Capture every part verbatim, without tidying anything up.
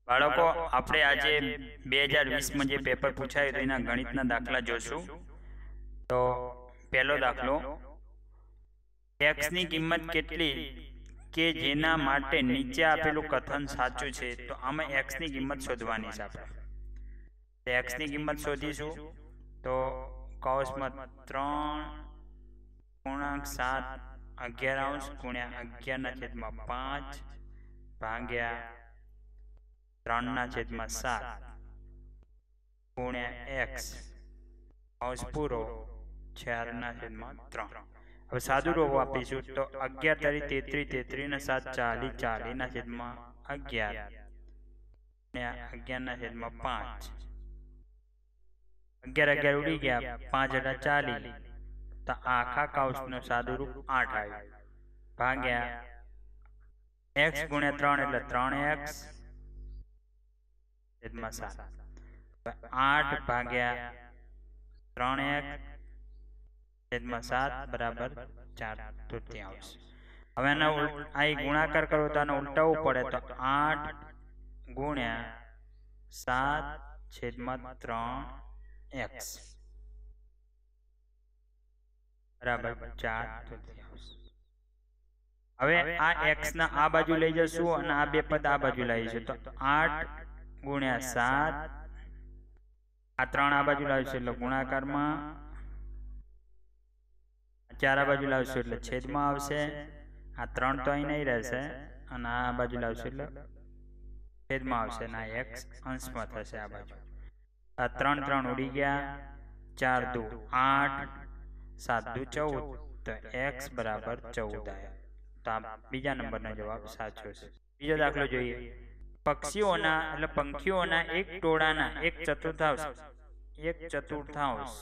બાળકો આપણે આજે બે હજાર વીસમાં જે પેપર પૂછાયું તો એના ગણિતના દાખલા જોશું. તો પહેલો દાખલો, એક્સની કિંમત કેટલી કે જેના માટે નીચે આપેલું કથન સાચું છે. તો આમાં એક્સની કિંમત શોધવાની છે આપણે. એક્સની કિંમત શોધીશું તો કૌંસમાં ત્રણ પૂર્ણાંક સાત અગિયાર ગુણ્યા અગિયારના છેદમાં પાંચ ભાગ્યા ત્રણના છેદમાં સાત ગુણ્યા એક્સ કૌંસ પૂરો ચારના છેદમાં ત્રણ. હવે સાદું રૂપ આપીશું તો અગિયાર તારી તેત્રીસ તેત્રીસ ને સાત ચાલીસ ચાલીસ ના છેદમાં અગિયાર ને અગિયાર ના છેદમાં પાંચ. અગિયાર અગિયાર ઉડી ગયા, પાંચ હજાર ચાલીસ, તો આખા કૌંસનું સાદું રૂપ આઠ આવ્યું ભાગ્યા એક્સ ગુણ્યા ત્રણ એટલે ત્રણ એક્સ છેદમાં સાત. આઠ ભાગ્યા ત્રણ એક્સ છેદમાં સાત બરાબર ચાર તૃતીયાંશ. હવે આના આ ગુણાકાર કરવો તો આને ઉલટાવવું પડે તો આઠ ગુણ્યા સાત છેદમાં ત્રણ એક્સ બરાબર ચાર તૃતીયાંશ. હવે આ એક્સ ના આ બાજુ લઈ જશું અને આ બે પદ આ બાજુ લાવીશું તો આઠ ગુણ્યા સાત, આ ત્રણ આ બાજુ લાવીશું એટલે ગુણાકારમાં, ચાર આ બાજુ લાવશું એટલે છેદમાં આવશે, આ ત્રણ તો અહીં નહીં રહેશે અને આ બાજુ લાવશું એટલે છેદમાં આવશે અને આ એક્સ અંશમાં થશે આ બાજુ. આ ત્રણ ત્રણ ઉડી ગયા, ચાર દુ આઠ, સાત દુ ચૌદ, તો એક્સ બરાબર ચૌદ આવ્યા. તો આ બીજા નંબરનો જવાબ સાચો છે. બીજો દાખલો જોઈએ. પક્ષીઓના એટલે પંખીઓના એક ટોળાના એક ચતુર્થાંશ એક ચતુર્થાંશ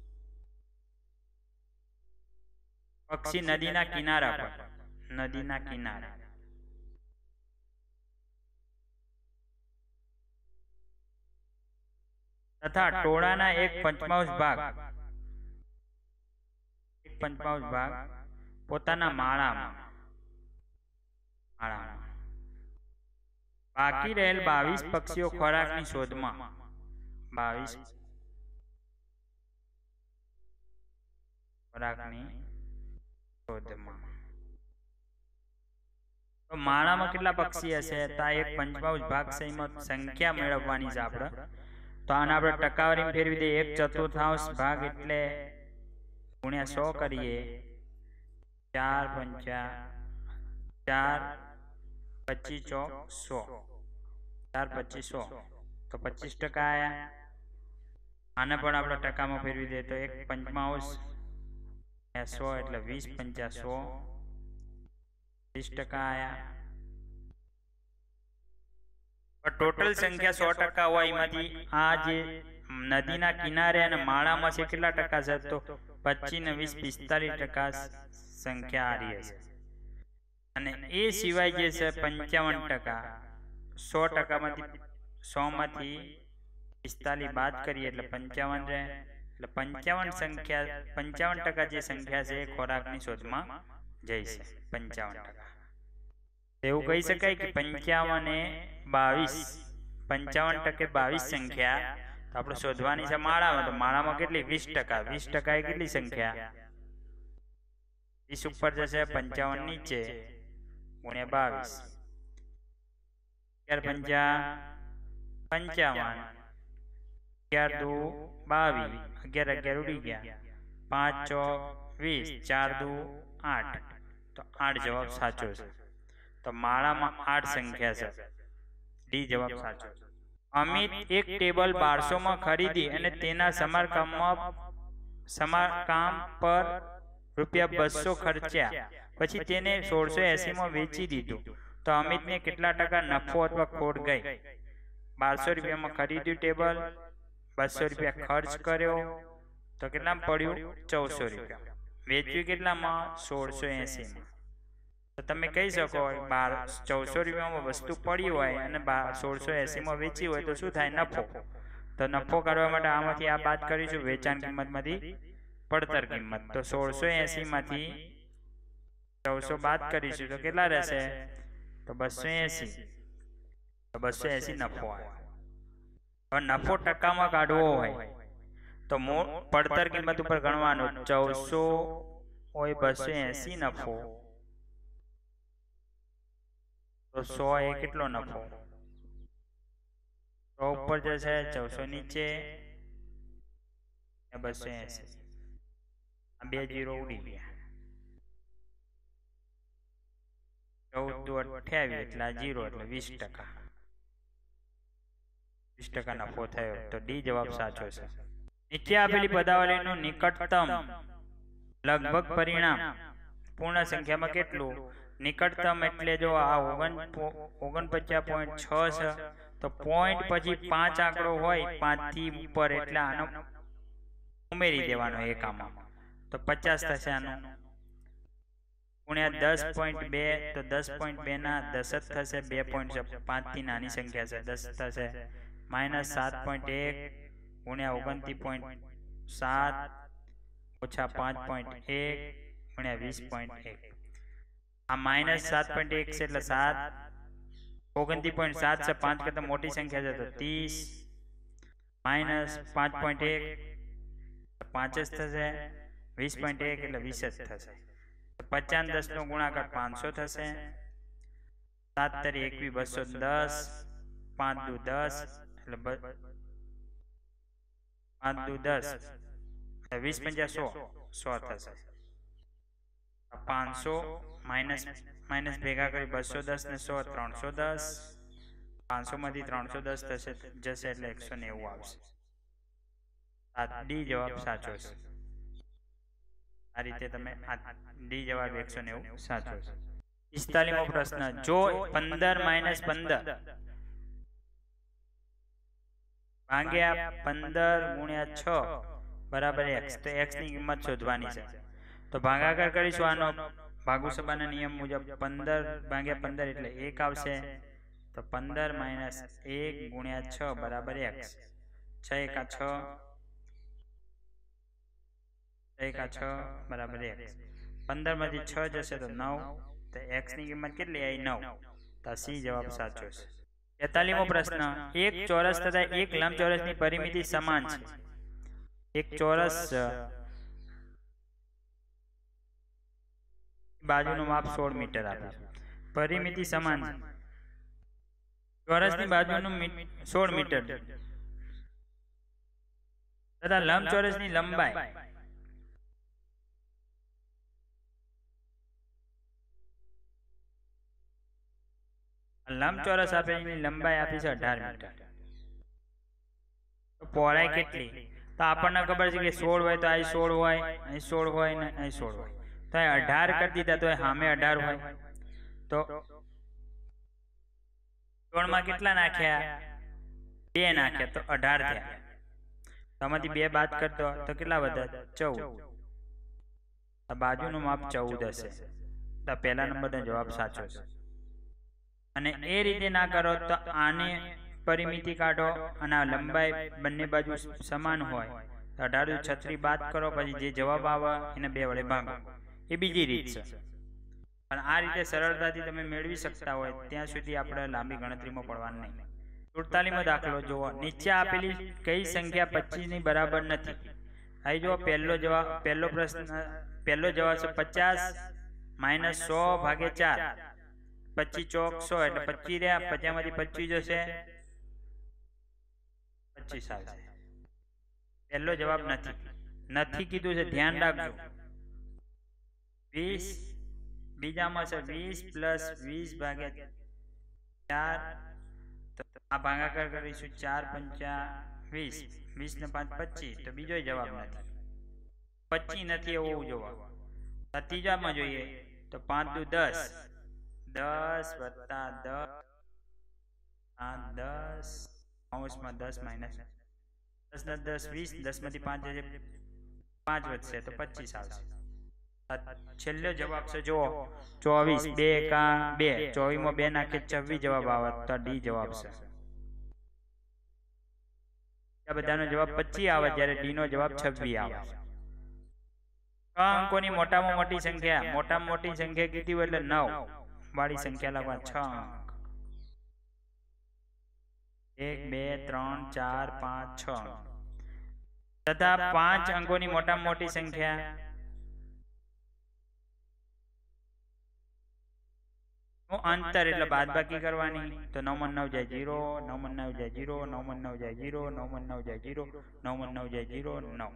પક્ષી નદીના કિનારા પર નદીના કિનારા તથા ટોળાના એક પંચમાંશ ભાગ એક પંચમાંશ ભાગ પોતાના માળામાં માળામાં બાકી રહેલ બાવીસ પક્ષીઓ ખોરાકની શોધમાં બાવીસ ખોરાકની શોધમાં તો માળામાં કેટલા પક્ષી હશે? તો આ એક પંચમાંશ ભાગ સંખ્યા મેળવવાની છે આપણે. તો આને આપણે ટકાવારી ફેરવી દઈએ. એક ચતુર્થાંશ ભાગ એટલે ગુણ્યા સો કરીએ, ચાર પંચા ચાર પચીસ ચોક સો, ચાર પચીસ સો તો પચીસ ટકા આયા. આને પણ આપણે ટકામાં ફેરવી દઈએ તો એક પંચમાંશ સો એટલે વીસ પંચા સો, વીસ ટકા આયા. ટોટલ સંખ્યા સો ટકા હોય એમાંથી આ જે નદીના કિનારે અને માળામાં છે કેટલા ટકા છે? તો પચીસ ને વીસ પિસ્તાલીસ ટકા સંખ્યા આ રહી છે. અને એ સિવાય જે છે પંચાવન ટકા, સો ટકામાંથી સો માંથી પિસ્તાલીસ બાદ કરીએ એટલે પંચાવન રહે. એટલે પંચાવન સંખ્યા પંચાવન ટકા જે સંખ્યા છે એ ખોરાકની શોધમાં જઈશે. પંચાવન ટકા એવું કહી શકાય કે પંચાવન એ બાવીસ પંચાવન ટકે બાવીસ સંખ્યા તો આપણે શોધવાની છે માળામાં. તો માળામાં કેટલી? વીસ ટકા. વીસ ટકા એ કેટલી સંખ્યા? વીસ ઉપર જશે, પંચાવન નીચે ગુણ્યા બાવીસ, અગિયાર પંચા પંચાવન, અગિયાર દુ બાવીસ, અગિયાર અગિયાર ઉડી ગયા, પાંચ ચોક વીસ, ચાર દુ આઠ, તો આઠ જવાબ સાચો છે. તો માળામાં આઠ સંખ્યા છે. ડી જવાબ સાચો. અમિત એક ટેબલ બારસો માં ખરીદી અને તેના સમારકામમાં સમારકામ પર રૂપિયા બસો ખર્ચ્યા, પછી તેને સોળસો એસી માં વેચી દીધું. તો અમિતને કેટલા ટકા નફો અથવા ખોટ ગઈ? બારસો રૂપિયામાં ખરીદ્યું ટેબલ, બસો રૂપિયા ખર્ચ કર્યો તો કેટલા પડ્યું? ચૌદસો રૂપિયા. વેચ્યું કેટલામાં? સોળસો એસી માં. તો તમે કહી શકો બાર ચૌદસો રૂપિયામાં વસ્તુ પડી હોય અને સોળસો એસી માં વેચી હોય તો શું થાય? નફો. તો નફો કરવા માટે આમાંથી આ બાદ કરીશું, વેચાણ કિંમતમાંથી પડતર કિંમત. તો સોળસો એસી માંથી ચૌદસો બાદ કરીશું તો કેટલા રહેશે? તો બસો એસી. તો બસો એસી નફો આવ્યો. હવે નફો ટકામાં કાઢવો હોય તો પડતર કિંમત ઉપર ગણવાનું. ચૌદસો હોય બસો એસી નફો તો સો એ કેટલો નફો? સો ઉપર જશે, ચૌદસો નીચે, બસો એસી. આ બે જીરો ઉડી ગયા. ચૌદ દુ અઠ્યાવીસ એટલે આ જીરો એટલે વીસ ટકા વીસ ટકા નફો થયો. તો ડી જવાબ સાચો છે. નીચે આપેલી પદાવલીનું નિકટતમ લગભગ પરિણામ પૂર્ણ સંખ્યામાં કેટલું? નિકટતમ એટલે જો આ ઓગણ ઓગણપચાસ પોઈન્ટ છ છે તો પોઈન્ટ પછી પાંચ આંકડો હોય પાંચ થી ઉપર એટલે આનો ઉમેરી દેવાનો એક આમાં તો પચાસ થશે. આનું ગુણ્યા દસ પોઈન્ટ બે તો દસ પોઈન્ટ બે ના દસ જ થશે. બે પોઈન્ટ પાંચ થી નાની સંખ્યા છે દસ થશે. માઇનસ સાત પોઈન્ટ એક ગુણ્યા ઓગણત્રીસ પોઈન્ટ સાત ઓછા પાંચ પોઈન્ટ એક ગુણ્યા વીસ પોઈન્ટ એક. આ માઇનસ સાત પોઈન્ટ એક છે એટલે સાત. ઓગણત્રીસ પોઈન્ટ સાત છે પાંચ કરતા મોટી સંખ્યા છે તો ત્રીસ. માઇનસ પાંચ પોઈન્ટ એક પાંચ જ થશે. વીસ પોઈન્ટ એક એટલે વીસ જ થશે. પચાસ દસ નો ગુણાકાર પાંચસો થશે. સાત તરી એકવીસ બસો દસ. પાંચ દુ દસ એટલે પાંચ દુ દસ વીસ પંજા સો સો થશે. પાંચસો માઇનસ માઇનસ ભેગા કરી બસો દસ ને સો ત્રણસો દસ. પાંચસો માંથી ત્રણસો દસ થશે જશે એટલે એકસો નેવું આવશે. ડી જવાબ સાચો છે. આ રીતે તમે ડી જવાબ એકસો નેવું સાચો છે. પિસ્તાલીમો પ્રશ્ન. જો પંદર માઇનસ પંદર ભાગ્યા પંદર ગુણ્યા છ બરાબર એક્સ તો એક્સ ની કિંમત શોધવાની છે. તો ભાગાકાર કરીશું આનો ભાગુસભાના નિયમ મુજબ. પંદર ભાગ્યા પંદર એટલે એક આવશે. તો પંદર માઇનસ એક ગુણ્યા છ બરાબર એક્સ. છ એકા છ એકા છ બરાબર એક્સ. પંદર માંથી છ જશે તો નવ. તો એક્સ ની કિંમત કેટલી આવી? નવ. તો સી જવાબ સાચો છે. તેતાલીમો પ્રશ્ન. એક ચોરસ તથા એક લંબચોરસની પરિમિતિ સમાન છે. એક ચોરસ બાજુનું માપ સોળ મીટર આપે છે. પરિમિતિ સમાન છે. ચોરસની બાજુનું સોળ મીટર તથા લંબચોરસની લંબાઈ લંબચોરસ આપે એની લંબાઈ આપી છે અઢાર મીટર. તો પહોળાઈ કેટલી? તો આપણને ખબર છે કે સોળ હોય તો અહીં સોળ હોય, અહીં સોળ હોય ને અહીં સોળ હોય. તો અહીં અઢાર કરી દીધા તો સામે અઢાર હોય. તો સોળ માં કેટલા નાખ્યા? બે નાખ્યા તો અઢાર થયા. આમાંથી બે બાદ કરતો તો કેટલા વધે? ચૌદ. બાજુનું માપ ચૌદ હશે. તો પહેલા નંબરનો જવાબ સાચો છે. અને એ રીતે ના કરો તો આને પરિમિતિ કાઢો અને આ લંબાઈ બંને બાજુ સમાન હોય તો અઢાર છત્રી બાદ કરો પછી જે જવાબ આવે એને બે વડે ભાગો. એ બીજી રીત છે. પણ આ રીતે સરળતાથી તમે મેળવી શકતા હોય ત્યાં સુધી આપણે લાંબી ગણતરીમાં પડવાનું નહીં. સુડતાલીમો દાખલો જુઓ. નીચે આપેલી કઈ સંખ્યા પચીસ ની બરાબર નથી? અહીં જુઓ પહેલો જવાબ પહેલો પ્રશ્ન પહેલો જવાબ છે પચાસ માઇનસ સો ભાગે ચાર. પચીસ ચોક સો એટલે પચીસ રહ્યા. પચાસ માંથી પચીસ જશે પચીસ આવશે. પહેલો જવાબ નથી નથી કીધું છે ધ્યાન રાખજો. વીસ બીજામાં છે વીસ પ્લસ વીસ ભાગ્યા ચાર. આ ભાગાકાર કરીશું ચાર પંચા વીસ. વીસ ને પાંચ પચીસ. તો બીજો જવાબ નથી. પચીસ નથી એવું જવાબ. ત્રીજામાં જોઈએ તો પાંચ દુ દસ. દસ વત્તા દસ આ દસ અંશમાં દસ માઇનસ દસ દસ દસ વીસ. દસ માંથી પાંચ જશે પાંચ વધશે તો પચીસ આવશે. છેલ્લો જવાબ છે જુઓ ચોવીસ. બે એકા બે. ચોવીસ માં બે નાખે છવ્વીસ જવાબ આવે તો ડી જવાબ છે. આ બધાનો જવાબ પચીસ આવે જ્યારે ડી નો જવાબ છવ્વીસ આવે. છ અંકોની મોટામાં મોટી સંખ્યા મોટામાં મોટી સંખ્યા કીધી એટલે નવ વાળી સંખ્યા લખવા છ અંક. એક બે ત્રણ ચાર પાંચ છ તથા પાંચ અંકોની મોટામાં મોટી સંખ્યા અંતર એટલે બાદબાકી કરવાની. તો નવ નવ જાય જીરો, નવ નવ જાય જીરો, નવ નવ જાય જીરો, નવ નવ જાય જીરો, નવ નવ જાય જીરો, નવ.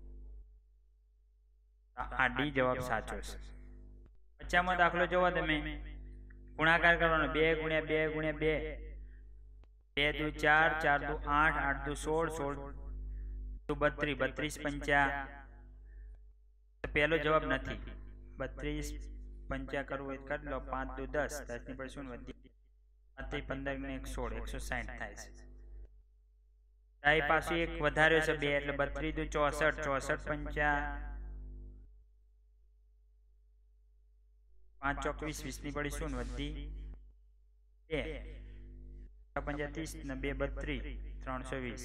આ ડી જવાબ સાચો છે. પચાસમો દાખલો જોવો તમે. ગુણાકાર કરવાનો બે ગુણ્યા બે ગુણ્યા બે, બે દુ ચાર, ચાર દુ આઠ, આઠ દુ સોળ, સોળ દુ બત્રીસ, બત્રીસ પંચા. પહેલો જવાબ નથી. બત્રીસ પંચા કરવું હોય કરી લો. પાંચ દુ દસ, દસ ની પર શું વધી પાંત્રીસ પંદર ને એક સોળ, એકસો સાઠ થાય છે. તાઈ પાછું એક વધાર્યો છે બે એટલે બત્રીસ દુ ચોસઠ, ચોસઠ પંચા પાંચ ચોકવીસ, વીસ ની પડી શું વધી બે, પંજા ત્રીસ ને બે બત્રીસ, ત્રણસો વીસ.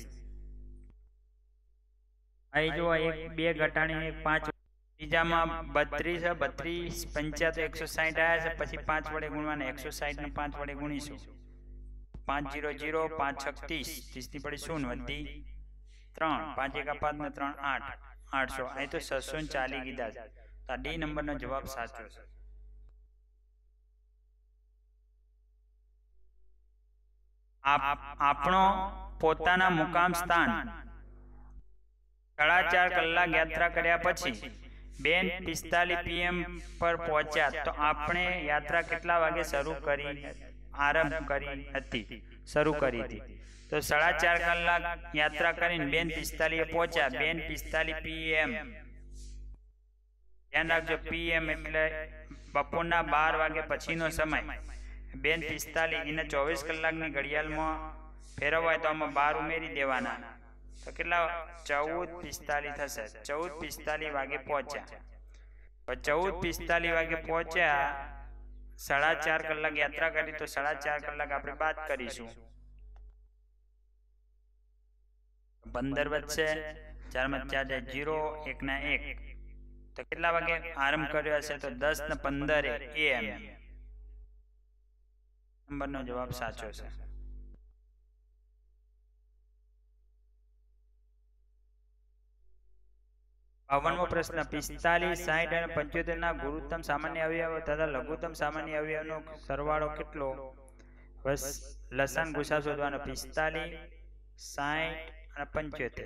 અહીં જો એક બે ઘટાડી એક પાંચ, બીજામાં બત્રીસ બત્રીસ પંચા તો એકસો સાઠ આવ્યા છે. પછી પાંચ વડે ગુણવાના, એકસો સાઠ ને પાંચ વડે ગુણીશું. પાંચ જીરો જીરો, પાંચ છત્રીસ, ત્રીસ ની પડી શું વધી ત્રણ, પાંચ એકા પાંચ ને ત્રણ આઠ, આઠસો. અહીં તો છસો ને ચાલી કીધા છે. તો આ ડી નંબર નો જવાબ સાચો છે. આપણો પોતાના મુકામ સ્થાન સાડા ચાર કલાક યાત્રા કર્યા પછી બેન પિસ્તાલીસ પીએમ પર પહોંચ્યા. તો આપણે યાત્રા કેટલા વાગે શરૂ કરી આરંભ કરી હતી શરૂ કરી હતી તો સાડા ચાર કલાક યાત્રા કરીને બેન પિસ્તાલીસ પહોંચ્યા. બેન પિસ્તાલીસ પીએમ, ધ્યાન રાખજો, પીએમ એટલે બપોરના બાર વાગે પછીનો સમય. બેન પિસ્તાલીસ એને ચોવીસ કલાકની ઘડિયાળમાં ફેરવાય તો આમાં બાર ઉમેરી દેવાના. તો કેટલા ચૌદ પિસ્તાલીસ થશે. ચૌદ પિસ્તાલીસ વાગે પહોંચ્યા. ચૌદ પિસ્તાલીસ વાગે પહોંચ્યા, સાડા ચાર કલાક યાત્રા કરી તો સાડા ચાર કલાક આપણે બાદ કરીશું. પંદર વધશે, ચાર માં ચાર જાય જીરો, એક ના એક. તો કેટલા વાગે આરંભ કર્યો હશે તો દસ ને પંદર એમ. નંબર નો જવાબ સાચો છે. બાવનમો પ્રશ્ન. પિસ્તાલીસ, સાઠ અને પંચોતેર ના ગુરુત્તમ સામાન્ય અવયવ તથા લઘુત્તમ સામાન્ય અવયવનો સરવાળો કેટલો? લસાન ગુસા શોધવાનો. પિસ્તાલીસ, સાઠ અને પંચોતેર.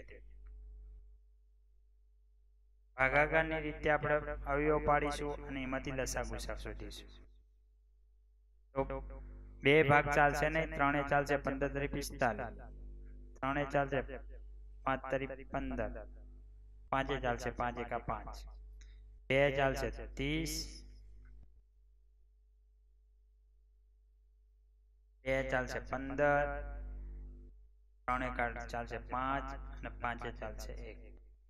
ભાગાકારની રીતે આપણે અવયવ પાડીશું અને એમાંથી લસા ગુસા શોધીશું. તો બે ભાગ ચાલશે નહીં, ત્રણે ચાલશે. પંદર તરી પિસ્તાલીસ, ત્રણે ચાલશે. પાંચ તરી પંદર, પાંચે ચાલશે. પાંચ એકા પાંચ, બે ચાલશે. ત્રીસ, બે ચાલશે. પંદર, ત્રણ એકા ચાલશે. પાંચ અને પાંચે ચાલશે. એક,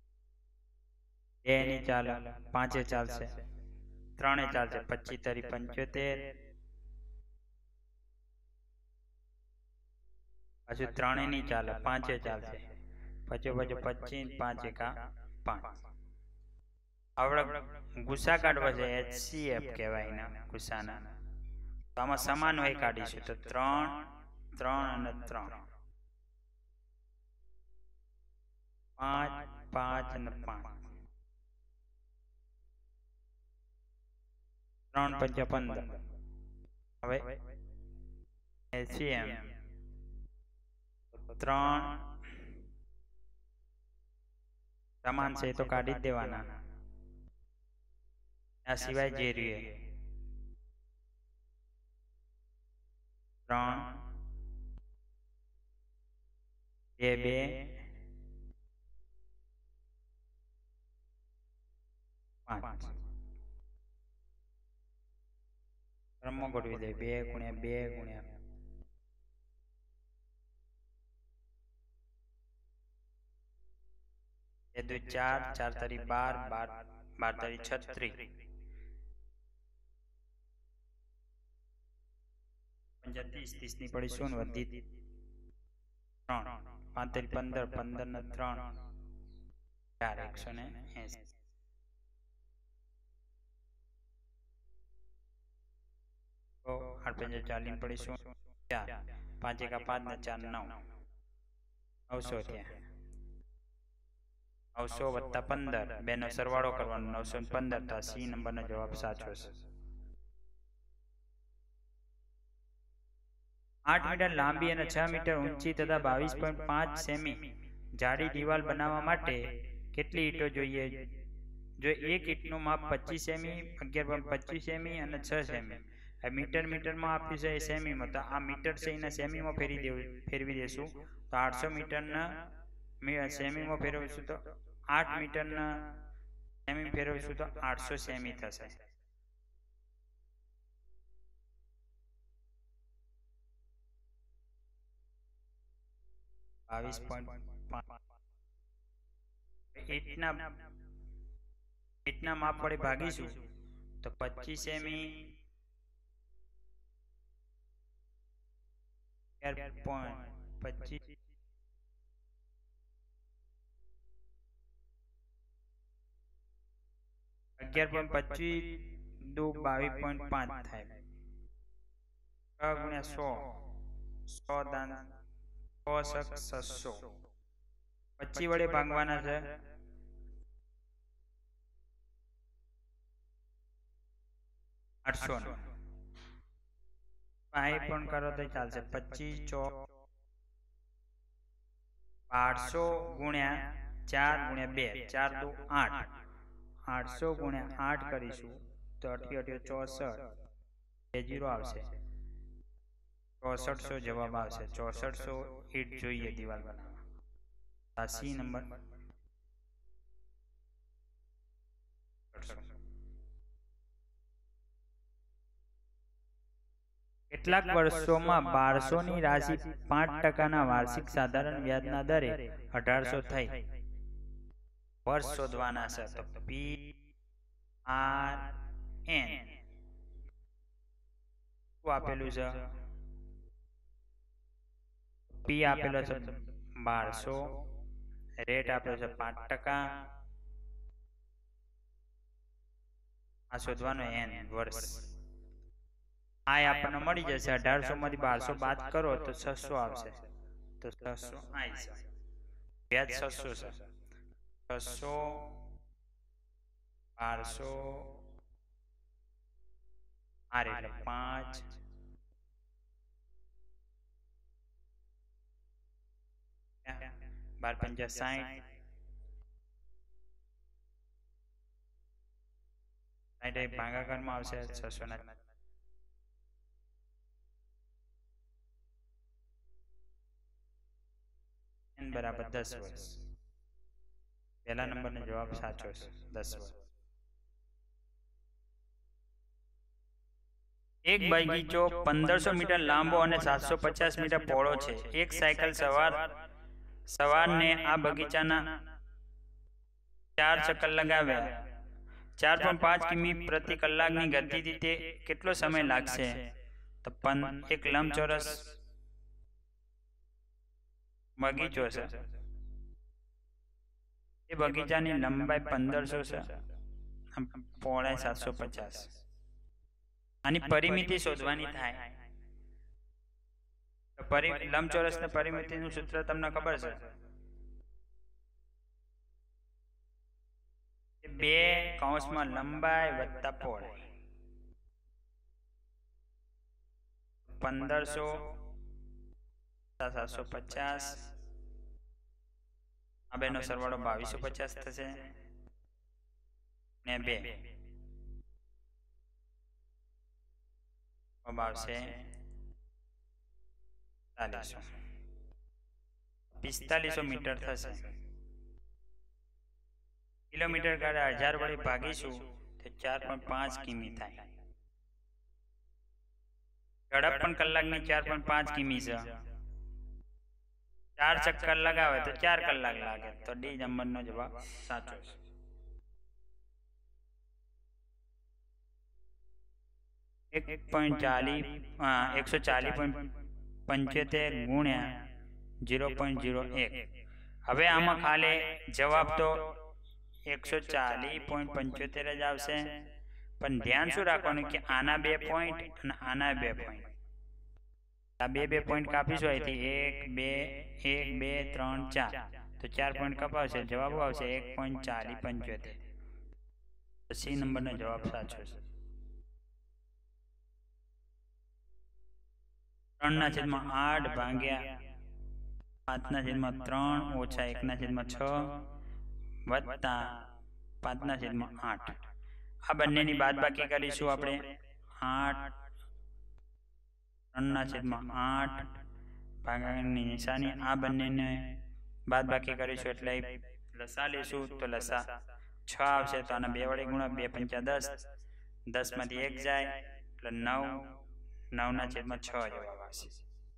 બે ની ચાલે. પાંચે ચાલશે. ત્રણે ચાલશે. પચીસ તરી પંચોતેર, પાછું ત્રણે ની ચાલે. પાંચે ચાલશે. પછી પછી પચીસ, પાંચ એકા પાંચ. આપણે ગુસ્સા કાઢવા છે, એચસીએફ કહેવાય એના ગુસ્સાના. તો આમાં સમાન હોય કાઢીશું તો ત્રણ, ત્રણ અને ત્રણ, પાંચ, પાંચ અને પાંચ, ત્રણ પંચા પંદર. હવે એચસીએમ ત્રણ સમાન છે તો કાઢી જ દેવાના. આ સિવાય જે રીએ ત્રણ, બે બે, પાંચ. ક્રમમાં ગોઠવી દે. બે ગુણ્યા બે ગુણ્યા બે દુ ચાર, ચાર તારી બાર, બાર બાર તારી છત્રીસ, પંજા ત્રીસ, ત્રીસ ની પડી શું વધી ત્રણ, પાંચ તારી પંદર, પંદર ને ત્રણ ચાર, એકસો ને એસી. તો આઠ પંજા ચાલીસ પડી શું ચાર. પાંચ એકા પાંચ ને ચાર નવ, નવસો થયા. નવસો વત્તા પંદર, બેનો સરવાળો કરવાનો, નવસો પંદર. તો સી નંબરનો જવાબ સાચો છે. આઠ મીટર લાંબી અને છ મીટર ઊંચી તથા બાવીસ પોઈન્ટ પાંચ સેમી જાડી દિવાલ બનાવવા માટે કેટલી ઈંટો જોઈએ? જો એક ઈંટનું માપ પચીસ સેમી, અગિયાર પોઈન્ટ પચીસ સેમી અને છ સેમી. આ મીટર મીટરમાં આપ્યું છે એ સેમીમાં, તો આ મીટર છે એને સેમીમાં ફેરવી દેવું ફેરવી દેશું. તો આઠસો મીટરના સેમીમાં ફેરવીશું તો આઠ મીટરના સેમી ફેરવીશું તો આઠસો સેમી થશે. બાવીસ પોઈન્ટ ઈંટના ઈંટના માપ વડે ભાગીશું તો પચીસ સેમી પચીસ અગિયાર પોઈન્ટ પચીસ દો બાવીસ પોઈન્ટ પાંચ થાય. છ ગુણ્યા સો, સો દાન છસો, પચીસ વડે ભાગવાના છે. આઠસો નો અહીં પણ કરો તો ચાલશે. પચીસ ચો આઠસો ગુણ્યા ચાર ગુણ્યા બે, ચાર દો આઠ, આઠસો ગુણ્યા આઠ કરીશું તો અઠ્યો અઠ્યો ચોસઠ, બે જીરો આવશે. ચોસઠસો જવાબ આવશે. ચોસઠસો ઈંટ જોઈએ દિવાલ બનાવવા. C number. કેટલાક વર્ષોમાં બારસો ની રાશિ પાંચ ટકાના વાર્ષિક સાધારણ વ્યાજના દરે અઢારસો થઈ. વર્ષ શોધવાના છે તો પી આર એન શું આપેલું છે? પી આપેલો છે બારસો, રેટ આપેલો છે પાંચ ટકા, આ શોધવાનો એન વર્ષ. આ આપણને મળી જશે. અઢારસો માંથી બારસો બાદ કરો તો છસો આવશે. તો છસો આવી છે. વ્યાજ છસો છે. છસો બારસો આર એટલે પાંચ, બાર પંજા સાઠ, સાઠ ભાગાકારમાં આવશે છસો ના. બરાબર દસ વર્ષ. પહેલા નંબરનો જવાબ સાચો છે, દસ વર્ષ. એક બગીચો પંદરસો મીટર લાંબો અને સાતસો પચાસ મીટર પહોળો છે. એક સાયકલ સવાર સવારને આ બગીચાના ચાર ચક્કર લગાવ્યા. ચાર પોઈન્ટ પાંચ કિમી પ્રતિ કલાકની ગતિથી તે કેટલો સમય લાગશે? તો એક લંબચોરસ બગીચો છે. એ બગીચાની લંબાઈ પંદરસો છે, પહોળાઈ સાતસો પચાસ. આની પરિમિતિ શોધવાની થાય. લંબચોરસ ને પરિમિતિનું સૂત્ર તમને ખબર છે? બે કૌંસમાં લંબાઈ વત્તા પહોળાઈ. પંદરસો સાતસો પચાસ, આ બેનો સરવાળો બાવીસો પચાસ થશે ને બે આવશે પિસ્તાલીસો પિસ્તાલીસો મીટર થશે. કિલોમીટર કાઢે હજાર વડે ભાગીશું તો ચાર પોઈન્ટ પાંચ કિમી થાય. ઝડપ પણ કલાકની ચાર પોઈન્ટ પાંચ કિમી છે. ચાર ચક્કર લગાવે તો ચાર કલાક લાગે. તો ડી નંબરનો જવાબ સાચો છે. એક પોઈન્ટ ચાલીસ એકસો ચાલીસ પોઈન્ટ પંચોતેર ગુણ્યા ઝીરો પોઈન્ટ ઝીરો એક. હવે આમાં ખાલી જવાબ તો એકસો ચાલીસ પોઈન્ટ પંચોતેર જ આવશે, પણ ધ્યાન શું રાખવાનું કે આના બે પોઈન્ટ અને આના બે પોઈન્ટ આ બે બે પોઈન્ટ કાપીશું અહીંથી એક બે એક બે ત્રણ ચાર તો ચાર પોઈન્ટ કપાવશે જવાબ આવશે એક પોઈન્ટ ચાલીસ પંચોતેર તો સી નંબરનો જવાબ સાચો છે ત્રણના છેદમાં આઠ ભાગ્યા પાંચના છેદમાં ત્રણ ઓછા એકના છેદમાં છ વત્તા પાંચના છેદમાં આઠ આ બંનેની બાદબાકી કરીશું આપણે આઠ ત્રણના છેદમાં આઠ ભાગાકારની નિશાની આ બંનેને બાદબાકી કરીશું એટલે લસા લેશું તો લસા છ આવશે તો આના બે વડે ગુણો બે પંચા દસ દસ માંથી એક જાય એટલે નવ નવના છેદમાં છ જવાબ આવશે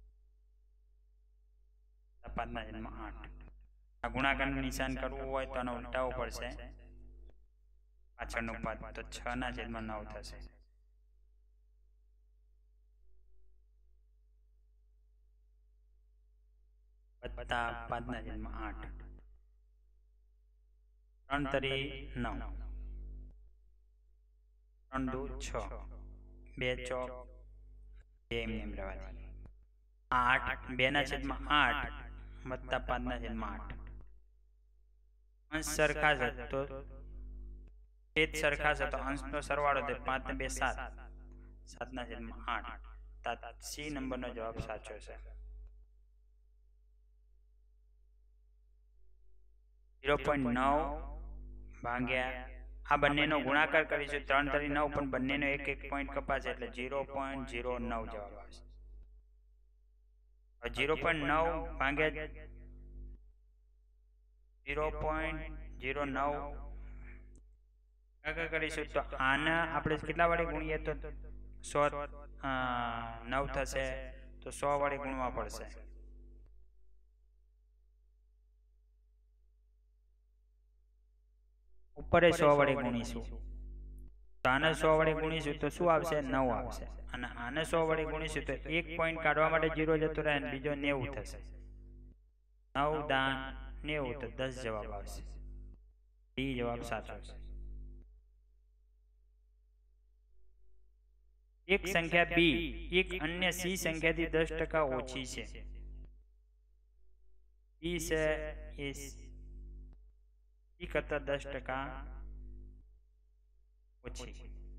પાંચના છેદમાં આઠ આ ગુણાકારનું નિશાન કરવું હોય તો આને ઉલટાવવું પડશે પાછળનું પદ તો છ ના છેદમાં નવ થશે વત્તા પાંચના છેદમાં આઠ ત્રણ તરી નવ ત્રણ દુ છ બે ચોક બે એમ એમ રહેવા દે આઠ બે ના છેદમાં આઠ વત્તા પાંચના છેદમાં આઠ અંશ સરખા છે તો છેદ સરખા છે તો અંશનો સરવાળો થાય પાંચ ને બે સાત સાતના છેદમાં આઠ સી નંબરનો જવાબ સાચો છે ઝીરો પોઈન્ટ નવ ભાગ્યા આ બંનેનો ગુણાકાર કરીશું ત્રણ તરી નવ પણ બંનેનો એક એક પોઈન્ટ કપાશે એટલે ઝીરો પોઈન્ટ ઝીરો નવ જવાબ આવશે ઝીરો પોઈન્ટ નવ ભાગ્યા ઝીરો પોઈન્ટ ઝીરો નવ ભાગાકાર કરીશું તો આના આપણે કેટલા વડે ગુણીએ તો સો નવ થશે તો સો વડે ગુણવા પડશે ઉપર સો વડે ગુણીશું તો આને સો વડે ગુણીશું તો શું આવશે નવ આવશે અને આને સો વડે ગુણીશું તો એક પોઈન્ટ કાઢવા માટે જીરો જતો રહે અને બીજો નેવું થશે નવ દાન નેવું તો દસ જવાબ આવશે ડી જવાબ સાચો છે એક સંખ્યા બી એક અન્ય સી સંખ્યાથી દસ ટકા ઓછી છે બી છે એ સી કરતા દસ ટકા ઓછી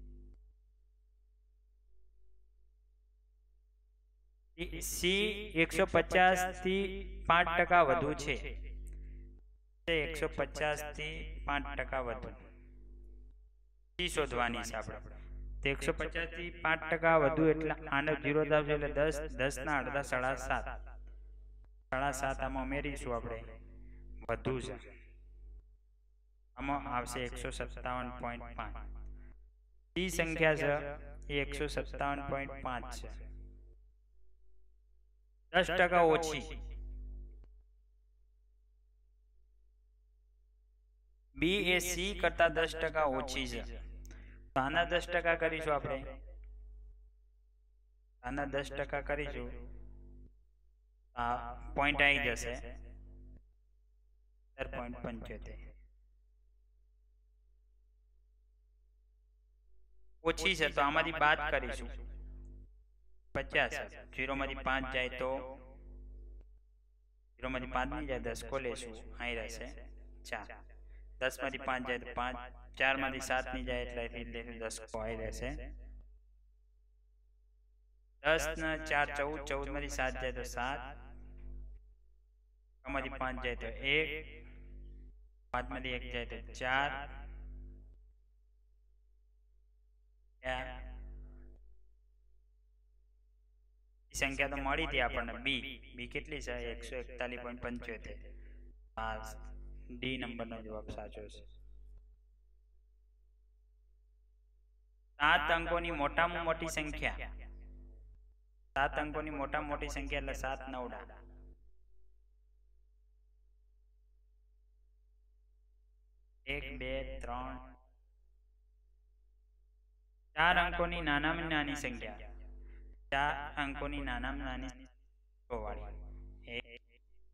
સી એકસો પચાસ થી પાંચ ટકા વધુ છે એકસો પચાસ થી પાંચ ટકા વધુ સી શોધવાની છે આપણે તો એકસો પચાસ થી પાંચ ટકા વધુ એટલે આનો જીરો આવશે એટલે દસ દસ ના અડધા સાડા સાત સાડા સાત આમાં ઉમેરીશું આપણે વધુ છે આમાં આવશે એકસો સત્તાવન પોઈન્ટ પાંચ સી સંખ્યા છે એ એકસો સત્તાવન પોઈન્ટ પાંચ છે દસ ટકા ઓછી બી એ સી કરતા દસ ટકા ઓછી છે તો આના દસ ટકા કરીશું આપણે આના દસ ટકા કરીશું આ પોઈન્ટ આવી જશે સત્તર પોઈન્ટ પંચોતેર ઓછી છે તો આમાંથી બાદ કરીશું પચાસ જીરો માંથી પાંચ જાય તો જીરો માંથી પાંચ નહીં જાય દસ કો લેશું અહીં રહેશે ચાર દસ માંથી પાંચ જાય તો પાંચ ચાર માંથી સાત ની જાય એટલે દસ કો અહીં રહેશે દસ ને ચાર ચૌદ ચૌદ માંથી સાત જાય તો સાત માંથી પાંચ જાય તો એક પાંચ માંથી એક જાય તો ચાર સંખ્યા તો મળી હતી આપણને બી બી કેટલી છે એકસો એકતાલીસ પોઈન્ટ પંચોતેર આ ડી નંબરનો જવાબ સાચો છે સાત અંકોની મોટામાં મોટી સંખ્યા સાત અંકોની મોટામાં મોટી સંખ્યા એટલે સાત નવડા એક બે ત્રણ ચાર અંકોની નાનામાં નાની સંખ્યા ચાર અંકોની નાનામાં નાની વાળી એક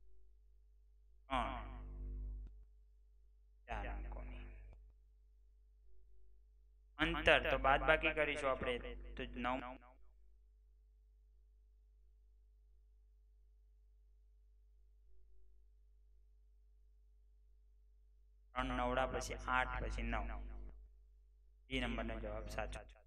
ત્રણ ચાર અંકોની અંતર તો બાદ બાકી કરીશું આપણે તો નવ ત્રણ નવડા પછી આઠ પછી નવ. બી નંબરનો જવાબ સાચો.